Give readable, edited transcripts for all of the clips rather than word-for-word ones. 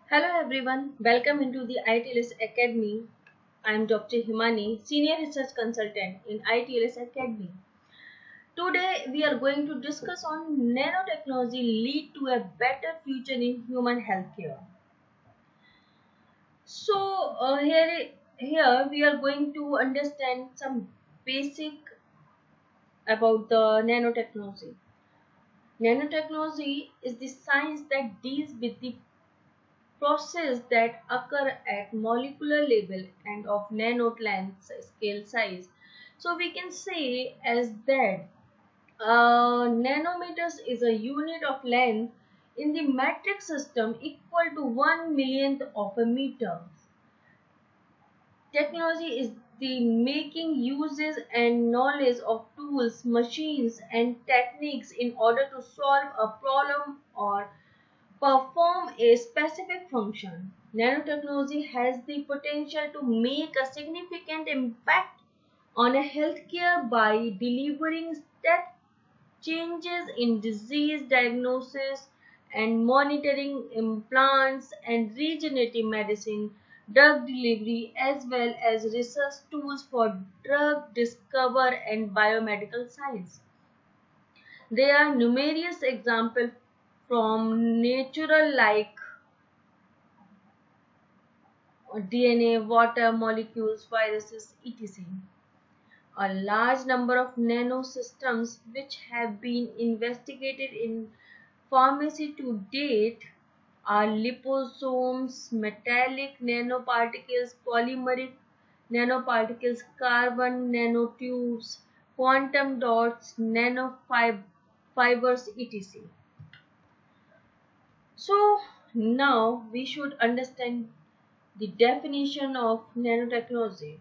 Hello everyone, welcome into the ITLS Academy. I am Dr. Himani, Senior Research Consultant in ITLS Academy. Today we are going to discuss on nanotechnology lead to a better future in human healthcare. So here we are going to understand some basic about the nanotechnology. Nanotechnology is the science that deals with the process that occur at molecular level and of nanolength scale size. So we can say as that nanometers is a unit of length in the metric system equal to 1 millionth of a meter. Technology is the making uses and knowledge of tools, machines and techniques in order to solve a problem or perform a specific function. Nanotechnology has the potential to make a significant impact on a healthcare by delivering step changes in disease diagnosis and monitoring, implants and regenerative medicine, drug delivery, as well as research tools for drug discovery and biomedical science. There are numerous examples from natural like DNA, water molecules, viruses, etc. A large number of nanosystems which have been investigated in pharmacy to date are liposomes, metallic nanoparticles, polymeric nanoparticles, carbon nanotubes, quantum dots, nanofibers, etc. So now we should understand the definition of nanotechnology.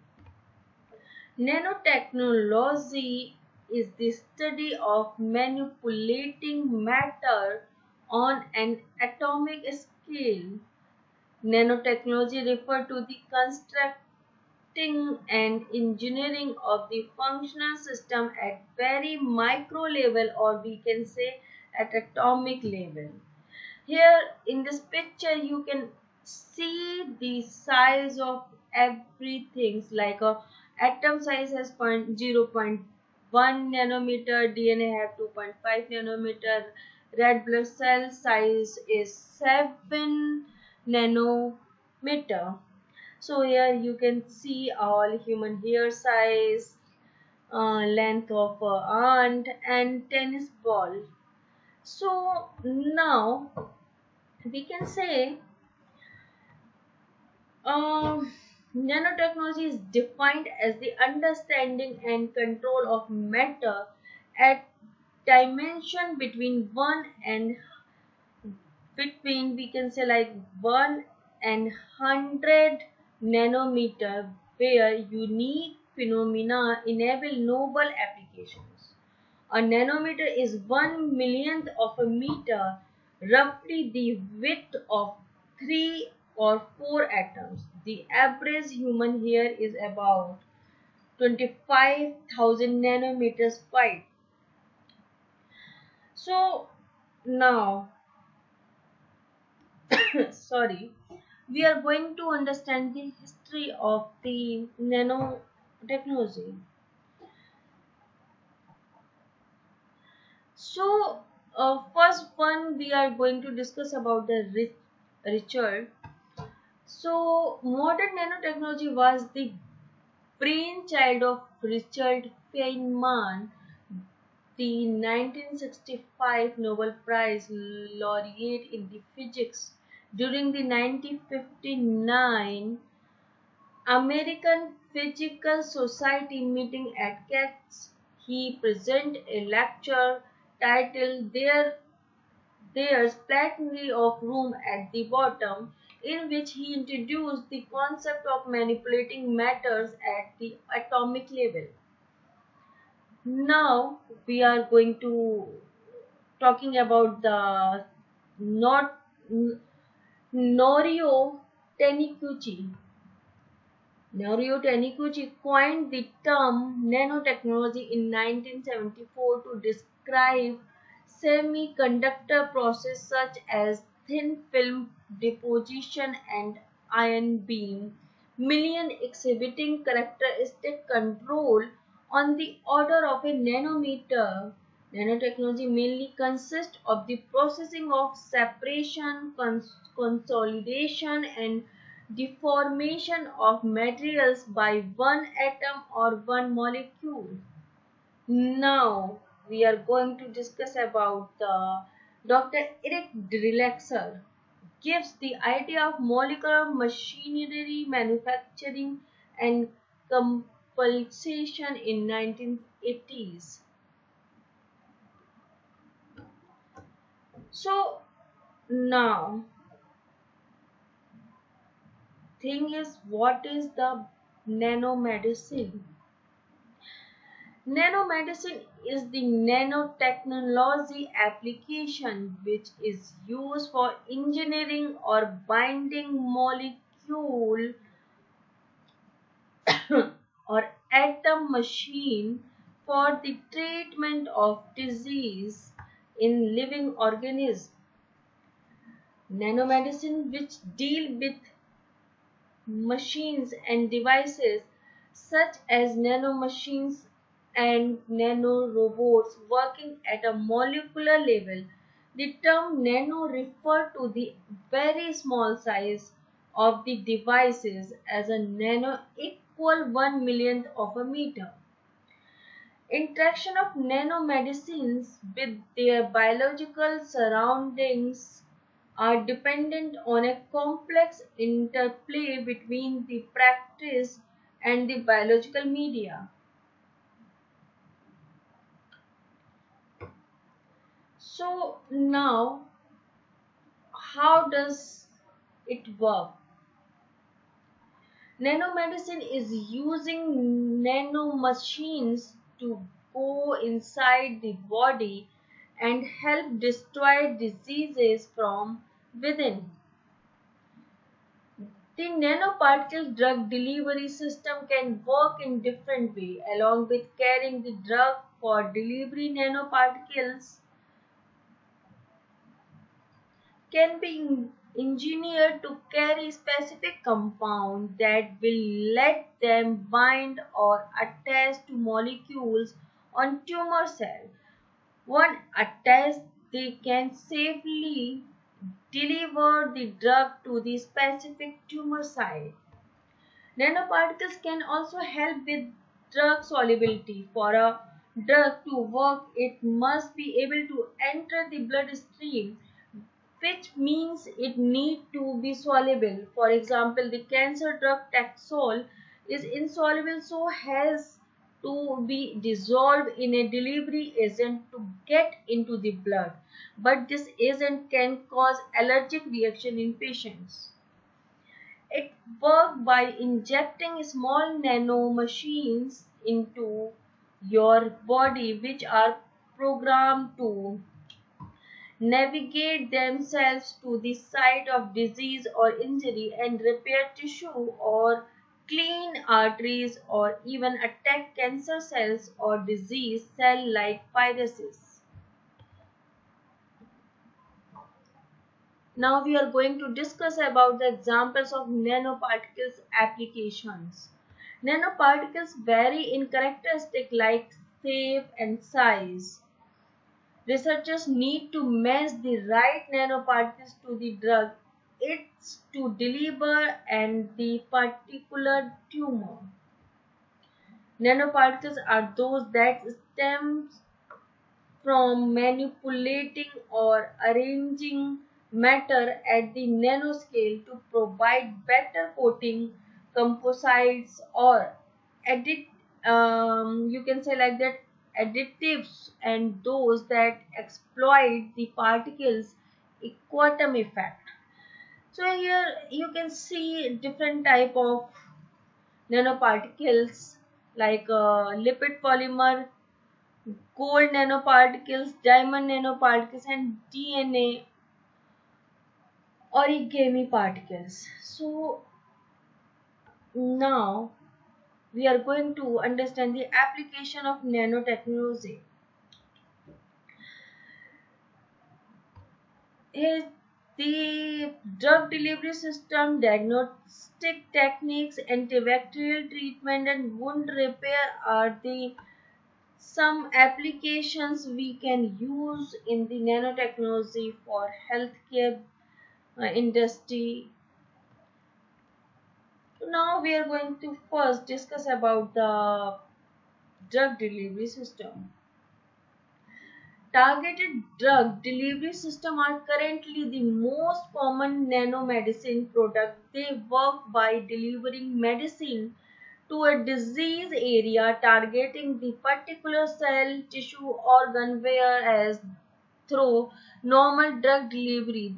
Nanotechnology is the study of manipulating matter on an atomic scale. Nanotechnology refers to the constructing and engineering of the functional system at very micro level, or we can say at atomic level. Here in this picture you can see the size of everything, like a atom size has 0.1 nanometer, DNA have 2.5 nanometer, red blood cell size is 7 nanometer. So here you can see all human hair size, length of ant and tennis ball. So now we can say nanotechnology is defined as the understanding and control of matter at dimension between we can say like 1 and 100 nanometer, where unique phenomena enable novel applications. A nanometer is 1 millionth of a meter, roughly the width of 3 or 4 atoms. The average human hair is about 25,000 nanometers wide. So now, sorry, we are going to understand the history of the nanotechnology. So, first one we are going to discuss about the Richard. So, modern nanotechnology was the brainchild of Richard Feynman, the 1965 Nobel Prize laureate in the physics. During the 1959 American Physical Society meeting at CATS, he presented a lecture titled There's Plenty of Room at the Bottom, in which he introduced the concept of manipulating matters at the atomic level. Now we are going to talking about the not Norio Taniguchi. Norio Taniguchi coined the term nanotechnology in 1974 to describe semiconductor process such as thin film deposition and ion beam, million exhibiting characteristic control on the order of a nanometer. Nanotechnology mainly consists of the processing of separation, consolidation, and deformation of materials by one atom or one molecule. Now we are going to discuss about the Dr. Eric Drexler gives the idea of molecular machinery manufacturing and compulsion in 1980s. So now thing is, what is the nanomedicine? Nanomedicine is the nanotechnology application which is used for engineering or binding molecule or atom machine for the treatment of disease in living organisms. Nanomedicine which deal with machines and devices such as nanomachines and nanorobots working at a molecular level. The term nano refers to the very small size of the devices as a nano equal 1 millionth of a meter. Interaction of nanomedicines with their biological surroundings are dependent on a complex interplay between the practice and the biological media. So now, how does it work? Nanomedicine is using nanomachines to go inside the body and help destroy diseases from within. The nanoparticle drug delivery system can work in different ways. Along with carrying the drug for delivery, nanoparticles can be engineered to carry specific compound that will let them bind or attach to molecules on tumor cell. Once attached, they can safely deliver the drug to the specific tumor site. Nanoparticles can also help with drug solubility. For a drug to work, it must be able to enter the bloodstream, which means it needs to be soluble. For example, the cancer drug Taxol is insoluble, so has to be dissolved in a delivery agent to get into the blood. But this agent can cause allergic reaction in patients. It works by injecting small nano machines into your body, which are programmed to navigate themselves to the site of disease or injury and repair tissue or clean arteries or even attack cancer cells or disease cell like viruses. Now we are going to discuss about the examples of nanoparticles applications. Nanoparticles vary in characteristics like shape and size. Researchers need to match the right nanoparticles to the drug it's to deliver and the particular tumor. Nanoparticles are those that stem from manipulating or arranging matter at the nanoscale to provide better coating, composites, or edit. You can say like that additives, and those that exploit the particles quantum effect. So here you can see different type of nanoparticles like lipid polymer, gold nanoparticles, diamond nanoparticles, and DNA origami particles. So now we are going to understand the application of nanotechnology. Here The drug delivery system, diagnostic techniques, antibacterial treatment, and wound repair are the some applications we can use in the nanotechnology for healthcare industry. So now we are going to first discuss about the drug delivery system. Targeted drug delivery systems are currently the most common nanomedicine product. They work by delivering medicine to a disease area targeting the particular cell, tissue, organ, whereas through normal drug delivery,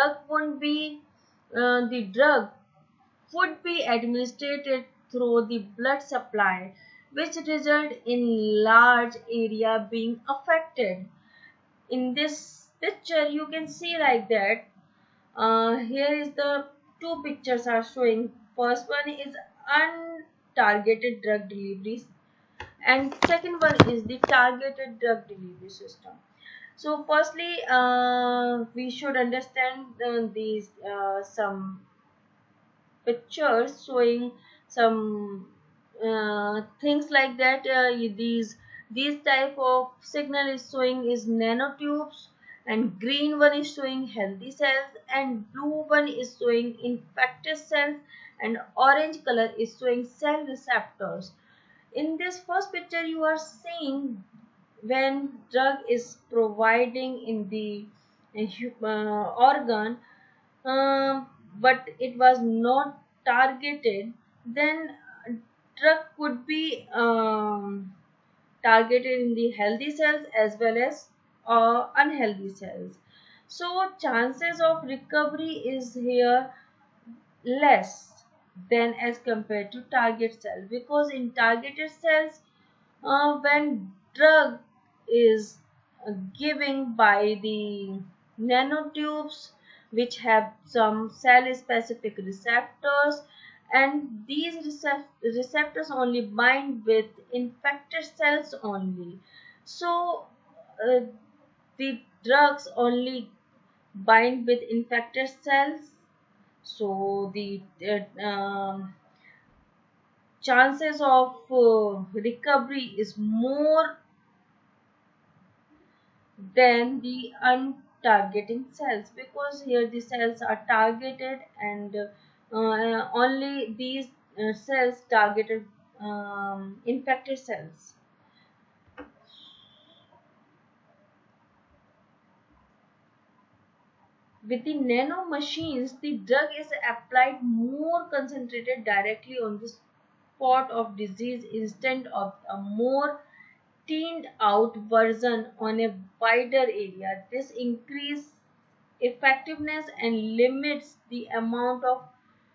the drug would be administered through the blood supply, which result in large area being affected. In this picture you can see like that. Here is the two pictures are showing. First one is untargeted drug deliveries and second one is the targeted drug delivery system. So firstly, we should understand these some pictures showing some things like that. These type of signal is showing is nanotubes, and green one is showing healthy cells, and blue one is showing infected cells, and orange color is showing cell receptors. In this first picture you are seeing when drug is providing in the organ, but it was not targeted, then drug could be targeted in the healthy cells as well as unhealthy cells. So chances of recovery is here less than as compared to target cells, because in targeted cells, when drug is giving by the nanotubes which have some cell specific receptors, and these receptors only bind with infected cells only. So uh, the drugs only bind with infected cells, so the chances of recovery is more than the untargeting cells, because here the cells are targeted, and only these cells targeted infected cells. With the nano machines, the drug is applied more concentrated directly on the spot of disease instead of a more thinned out version on a wider area. This increases effectiveness and limits the amount of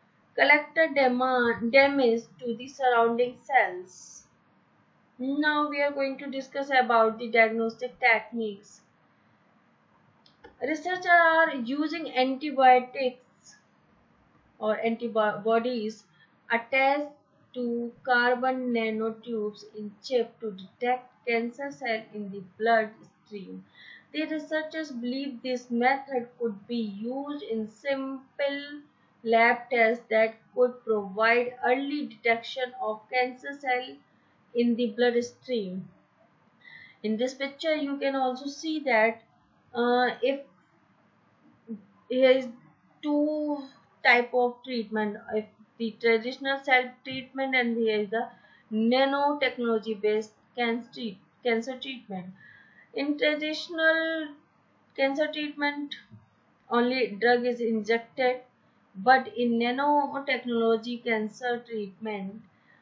damage to the surrounding cells. Now we are going to discuss about the diagnostic techniques. Researchers are using antibiotics or antibodies attached to carbon nanotubes in chip to detect cancer cell in the blood stream. The researchers believe this method could be used in simple lab tests that could provide early detection of cancer cell in the bloodstream. In this picture you can also see that if here is two type of treatment, if the traditional cell treatment, and here is the nanotechnology based cancer treatment. In traditional cancer treatment only drug is injected, but in nanotechnology cancer treatment,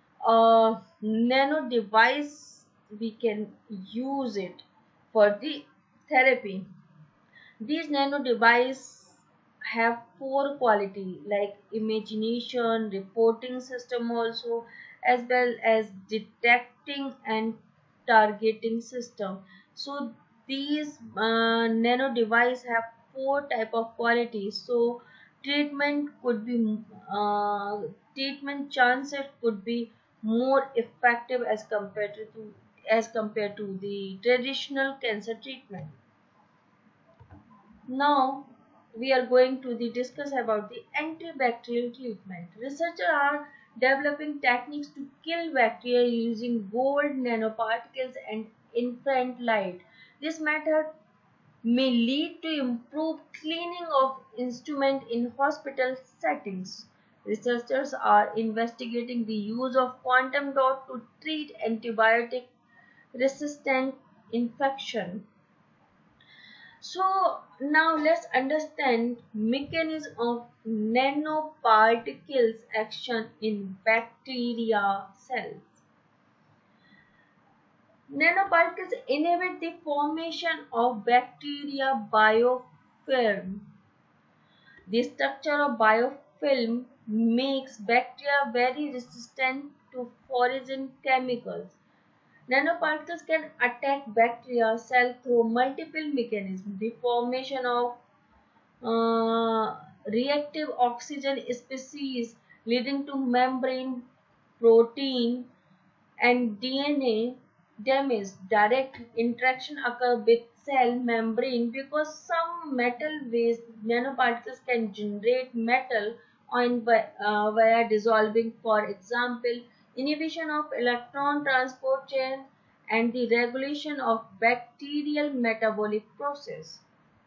nano device we can use it for the therapy. These nano devices have four quality like imagination, reporting system also, as well as detecting and targeting system. So these nano device have four type of qualities. So treatment could be treatment chances could be more effective as compared to the traditional cancer treatment. Now we are going to discuss about the antibacterial treatment. Researchers are developing techniques to kill bacteria using gold nanoparticles and infrared light. This method may lead to improved cleaning of instruments in hospital settings. Researchers are investigating the use of quantum dot to treat antibiotic resistant infection. So now let's understand mechanism of nanoparticles action in bacteria cells. Nanoparticles inhibit the formation of bacteria biofilm. The structure of biofilm makes bacteria very resistant to foreign chemicals. Nanoparticles can attack bacteria cell through multiple mechanisms. The formation of reactive oxygen species leading to membrane, protein, and DNA damage. Direct interaction occur with cell membrane because some metal waste nanoparticles can generate metal ion via dissolving. For example, inhibition of electron transport chain and the regulation of bacterial metabolic process.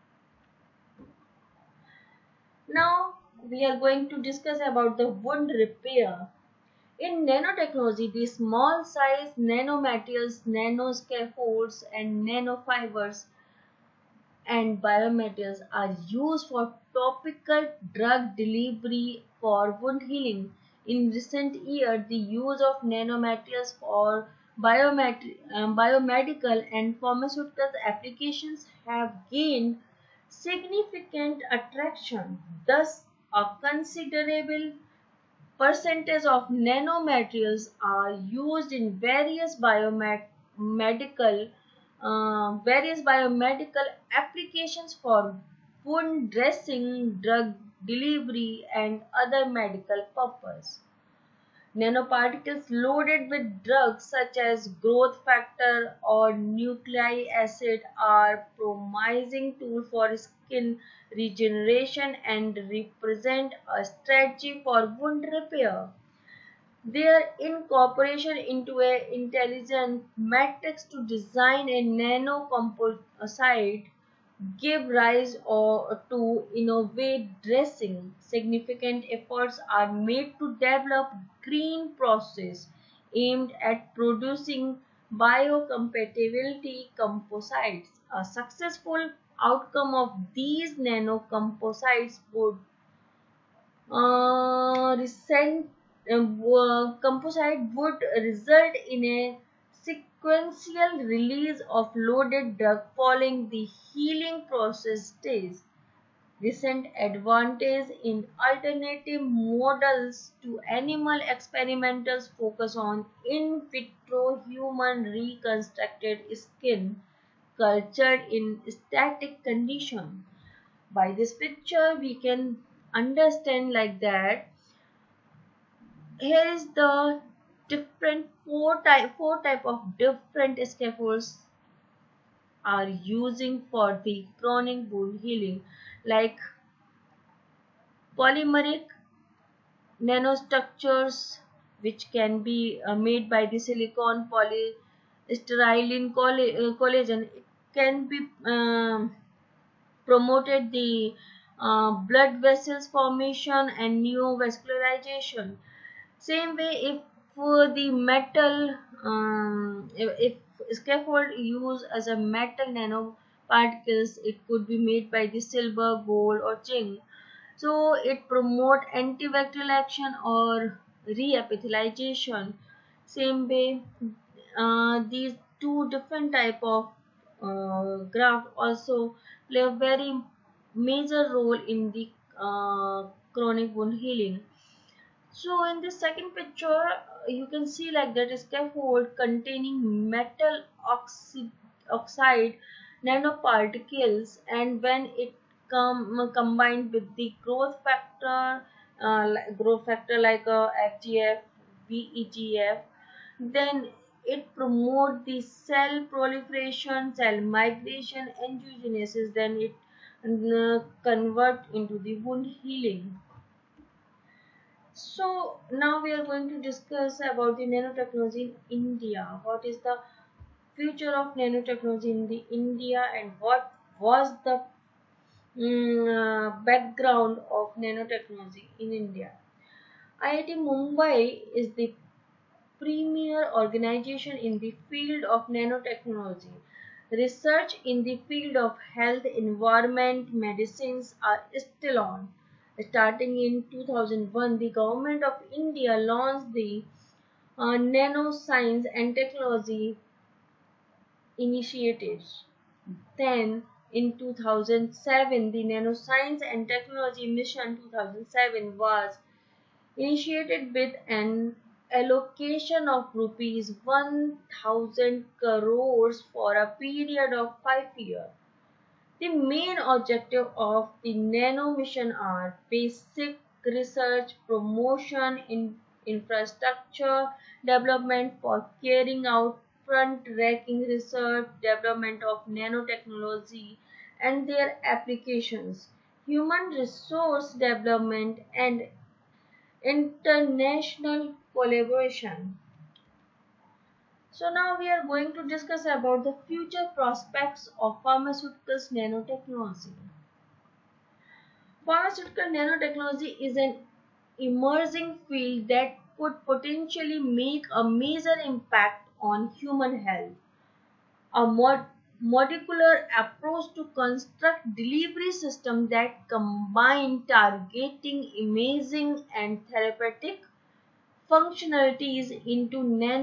Now we are going to discuss about the wound repair. In nanotechnology, the small size nanomaterials, nanoscaffolds, and nanofibers and biomaterials are used for topical drug delivery for wound healing. In recent years, the use of nanomaterials for biomedical and pharmaceutical applications have gained significant attraction. Thus, a considerable percentage of nanomaterials are used in various biomedical applications for wound dressing, drug delivery, and other medical purposes. Nanoparticles loaded with drugs such as growth factor or nucleic acid are promising tool for skin regeneration and represent a strategy for wound repair. Their incorporation into a intelligent matrix to design a nanocomposite give rise to innovate dressing. Significant efforts are made to develop green process aimed at producing biocompatibility composites. A successful outcome of these nanocomposites would recent composite would result in a sequential release of loaded drug following the healing process stage. Recent advances in alternative models to animal experimentals focus on in vitro human reconstructed skin cultured in static condition. By this picture we can understand like that. Here is the different four type of different scaffolds are using for the chronic wound healing, like polymeric nanostructures, which can be made by the silicon polystyrene collagen. It can be promoted the blood vessels formation and neovascularization. Same way, if the metal, if scaffold used as a metal nanoparticles, it could be made by the silver, gold, or zinc. So it promote antibacterial action or reepithelialization. Same way, these two different type of graft also play a very major role in the chronic wound healing. So in this second picture, you can see like that scaffold containing metal oxide nanoparticles, and when it combined with the growth factor like FGF, VEGF, then it promote the cell proliferation, cell migration, angiogenesis. Then it convert into the wound healing. So now we are going to discuss about the nanotechnology in India. What is the future of nanotechnology in the India, and what was the background of nanotechnology in India? IIT Mumbai is the premier organization in the field of nanotechnology. Research in the field of health, environment, medicines are still on. Starting in 2001, the Government of India launched the Nanoscience and Technology initiatives. Then, in 2007, the Nanoscience and Technology Mission 2007 was initiated with an allocation of rupees 1000 crores for a period of 5 years. The main objective of the Nano Mission are basic research, promotion, infrastructure development for carrying out front-ranking research, development of nanotechnology and their applications, human resource development, and international collaboration. So now we are going to discuss about the future prospects of pharmaceuticals nanotechnology. Pharmaceutical nanotechnology is an emerging field that could potentially make a major impact on human health. A molecular approach to construct delivery systems that combine targeting, imaging, and therapeutic functionalities into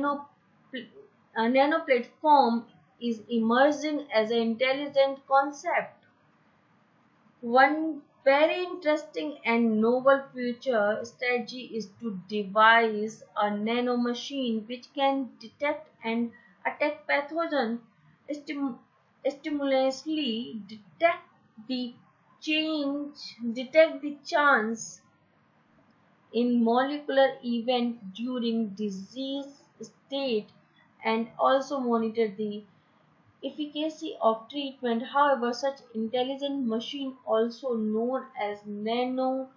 nano platform is emerging as an intelligent concept. One very interesting and novel future strategy is to devise a nano machine which can detect and attack pathogen stimulously, the detect the chance in molecular event during disease state, and also monitor the efficacy of treatment. However, such intelligent machine, also known as nano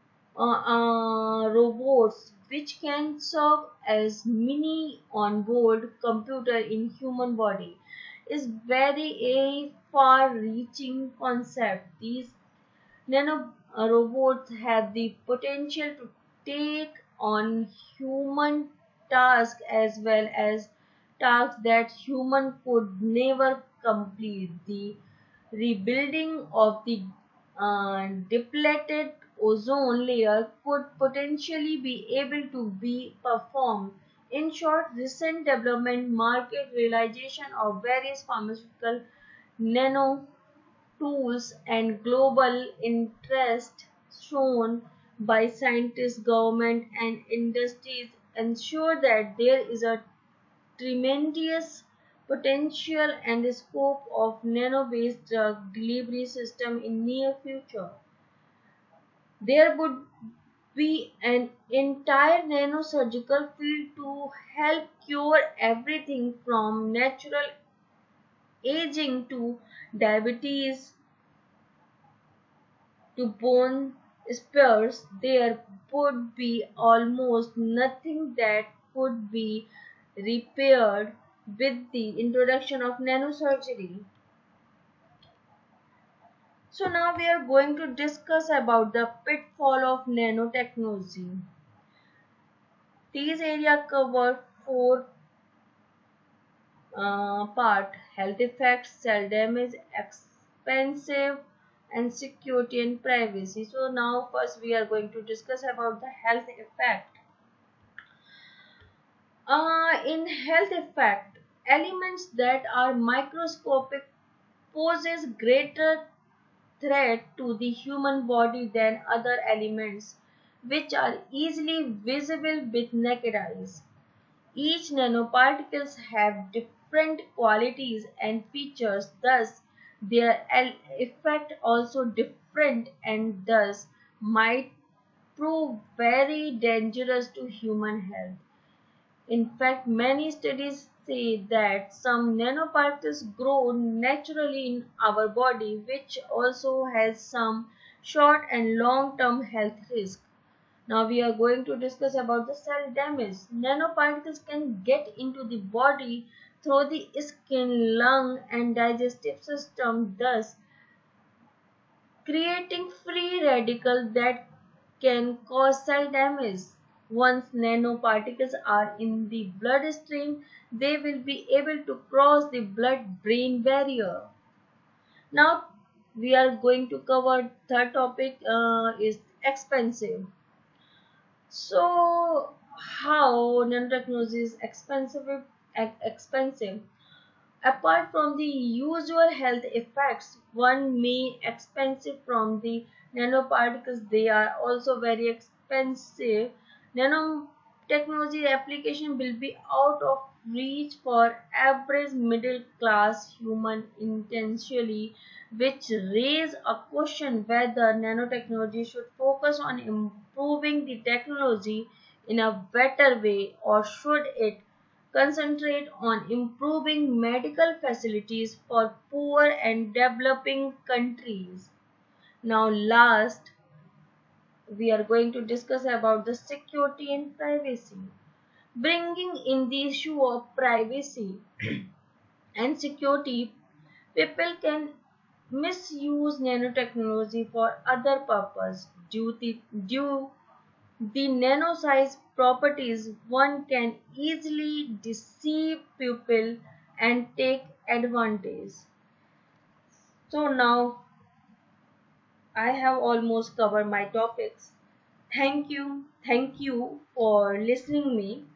robots, which can serve as mini onboard computer in human body, is very a far-reaching concept. These nanorobots have the potential to take on human tasks as well as tasks that human could never complete. The rebuilding of the depleted ozone layer could potentially be able to be performed. In short, recent development market realization of various pharmaceutical nano tools and global interest shown by scientists, government, and industries ensure that there is a tremendous potential and scope of nano-based drug delivery system in near future. There would be an entire nanosurgical field to help cure everything from natural aging to diabetes to bone spurs. There would be almost nothing that could be repaired with the introduction of nanosurgery. So now we are going to discuss about the pitfall of nanotechnology. These areas cover four part: health effects, cell damage, expensive, and security and privacy. So now first we are going to discuss about the health effect. In health effect, elements that are microscopic poses greater threat to the human body than other elements which are easily visible with naked eyes. Each nanoparticles have different qualities and features, thus their effect also different, and thus might prove very dangerous to human health. In fact, many studies say that some nanoparticles grow naturally in our body, which also has some short and long term health risks. Now we are going to discuss about the cell damage. Nanoparticles can get into the body through the skin, lung and digestive system, thus creating free radicals that can cause cell damage. Once nanoparticles are in the bloodstream, they will be able to cross the blood-brain barrier. Now we are going to cover third topic is expensive. So how nanotechnology is expensive? Apart from the usual health effects, one may expensive from the nanoparticles. They are also very expensive. Nanotechnology application will be out of reach for average middle class human intentionally, which raise a question whether nanotechnology should focus on improving the technology in a better way, or should it concentrate on improving medical facilities for poor and developing countries. Now last, we are going to discuss about the security and privacy. Bringing in the issue of privacy and security, people can misuse nanotechnology for other purpose. Due the nano-size properties, one can easily deceive people and take advantage. So now I have almost covered my topics. Thank you for listening me.